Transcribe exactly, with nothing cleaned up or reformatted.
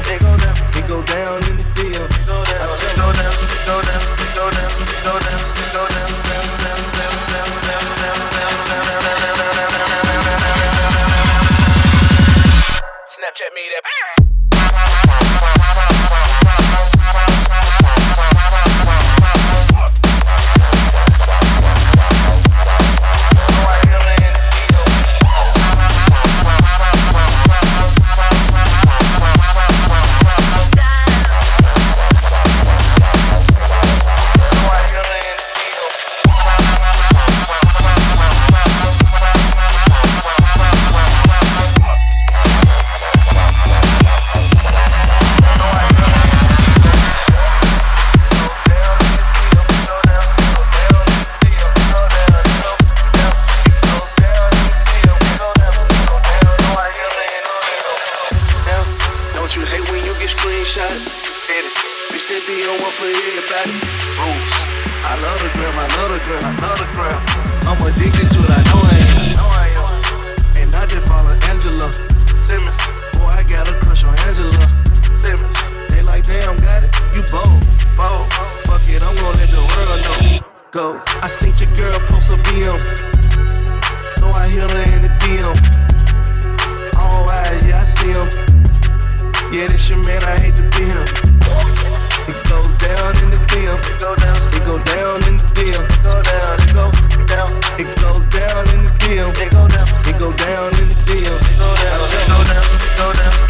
it go down, it go down in the D M. It go down, it go down, it go down, it go down, it go down, it go down, down, down, down, down, down, down, down, down. Snapchat me that. It go down, it go down.